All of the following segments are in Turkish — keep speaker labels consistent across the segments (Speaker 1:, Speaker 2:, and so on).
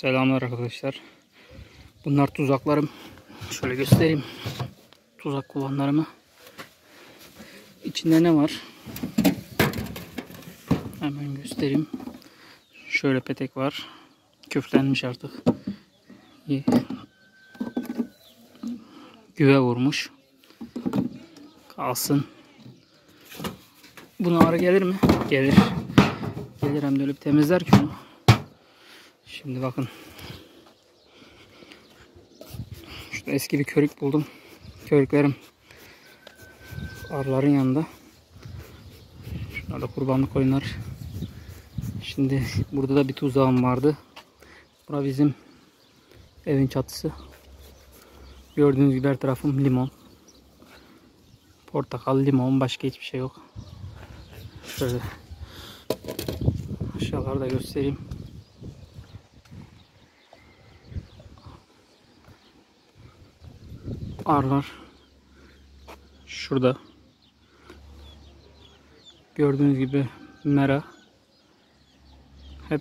Speaker 1: Selamlar arkadaşlar. Bunlar tuzaklarım. Şöyle göstereyim. Tuzak kovanlarımı. İçinde ne var? Hemen göstereyim. Şöyle petek var. Köflenmiş artık. Güve vurmuş. Kalsın. Buna arı gelir mi? Gelir. Gelir, hem de öyle bir temizler ki onu. Şimdi bakın. Şurada eski bir körük buldum. Körüklerim arıların yanında. Şurada kurbanlık koyunlar. Şimdi burada da bir tuzağım vardı. Bura bizim evin çatısı. Gördüğünüz gibi her tarafım limon. Portakal, limon, başka hiçbir şey yok. Şöyle aşağılarda göstereyim. Arılar şurada. Gördüğünüz gibi mera. Hep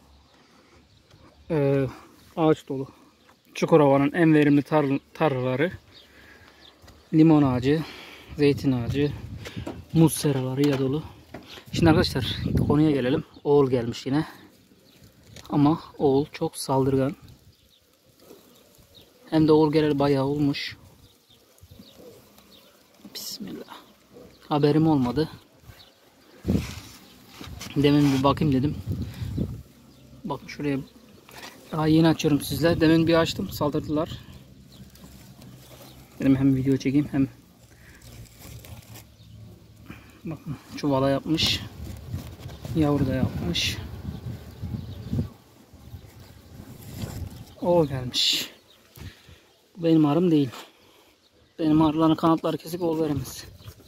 Speaker 1: ağaç dolu. Çukurova'nın en verimli tarlaları limon ağacı, zeytin ağacı, muz seraları dolu. Şimdi arkadaşlar konuya gelelim. Oğul gelmiş yine. Ama oğul çok saldırgan. Hem de oğul geleli bayağı olmuş. Bismillah. Haberim olmadı. Demin bir bakayım dedim. Bakın şuraya. Daha yeni açıyorum sizler. Demin bir açtım. Saldırdılar. Dedim hem video çekeyim hem. Bakın çuvala yapmış. Yavru da yapmış. O gelmiş. Bu benim arım değil. Benim arıların kanatları kesik, ol veremez.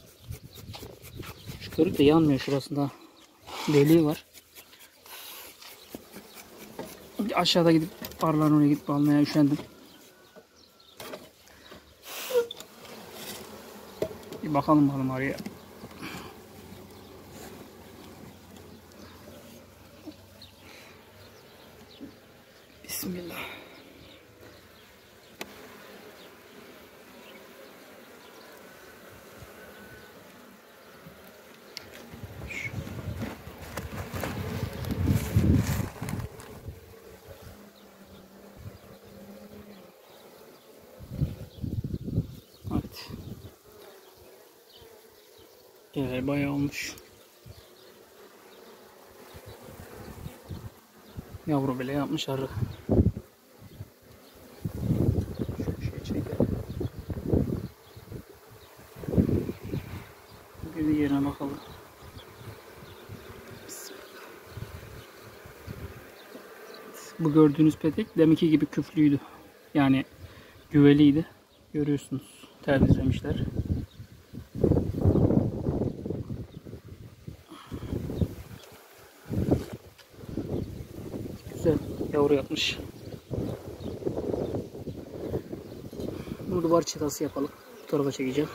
Speaker 1: Şu körük de yanmıyor, şurasında deliği var. Aşağıda gidip arıların oraya gidip almaya üşendim. Bir bakalım arıya. Bismillah. Evet. Bayağı olmuş. Yavru bile yapmış arı. Bir yerine bakalım. Bu gördüğünüz petek deminki gibi küflüydü. Yani güveliydi. Görüyorsunuz. Temizlemişler. Güzel yavru yapmış. Bunu duvar çıtası yapalım. Bu tarafa çekeceğim.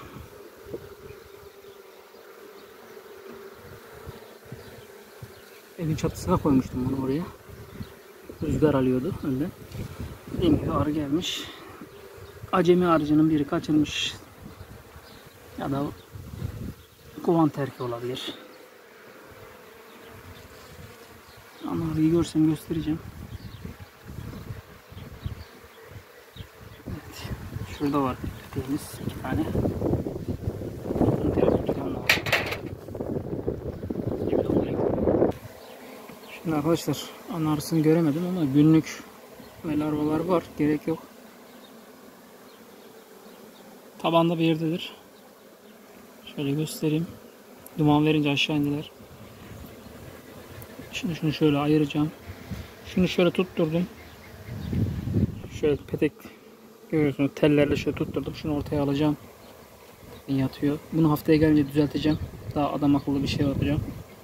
Speaker 1: Evin çatısına koymuştum bunu oraya. Rüzgar alıyordu önden. Dediğim gibi arı gelmiş. Acemi arıcının biri kaçırmış. Ya da kovan terki olabilir. Ama arıyı görsem göstereceğim. Evet. Şurada var peteğimiz. 2 tane. Şimdi arkadaşlar ana arısını göremedim ama günlük ve larvalar var. Gerek yok. Tabanda bir yerdedir. Şöyle göstereyim. Duman verince aşağı indiler. Şimdi şunu şöyle ayıracağım. Şunu şöyle tutturdum. Şöyle petek görüyorsunuz, tellerle şöyle tutturdum. Şunu ortaya alacağım. Yatıyor. Bunu haftaya gelince düzelteceğim. Daha adam akıllı bir şey yapacağım.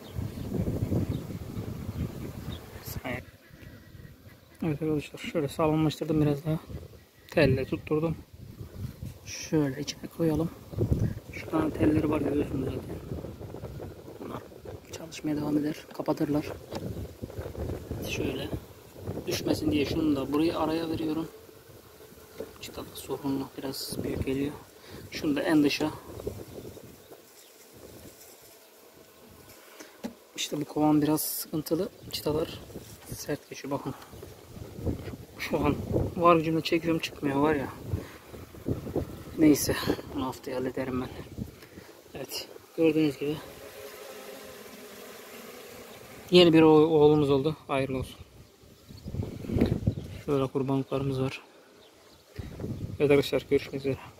Speaker 1: Evet arkadaşlar, şöyle sağlamlaştırdım biraz daha. Telle tutturdum. Şöyle içine koyalım. Şu tane telleri var, görüyorsunuz zaten. Bunlar çalışmaya devam eder. Kapatırlar. Şöyle. düşmesin diye şunu da buraya araya veriyorum. Çıtalı sorunlu, biraz büyük geliyor. Şunu da en dışa. İşte bu kovan biraz sıkıntılı. Çıtalar sert geçiyor bakın. Şu an var gücümle çekiyorum, çıkmıyor var ya. Neyse, bunu haftaya hallederim ben. Evet, gördüğünüz gibi yeni bir oğlumuz oldu. Hayırlı olsun. Şöyle kurbanlıklarımız var. Evet arkadaşlar, görüşmek üzere.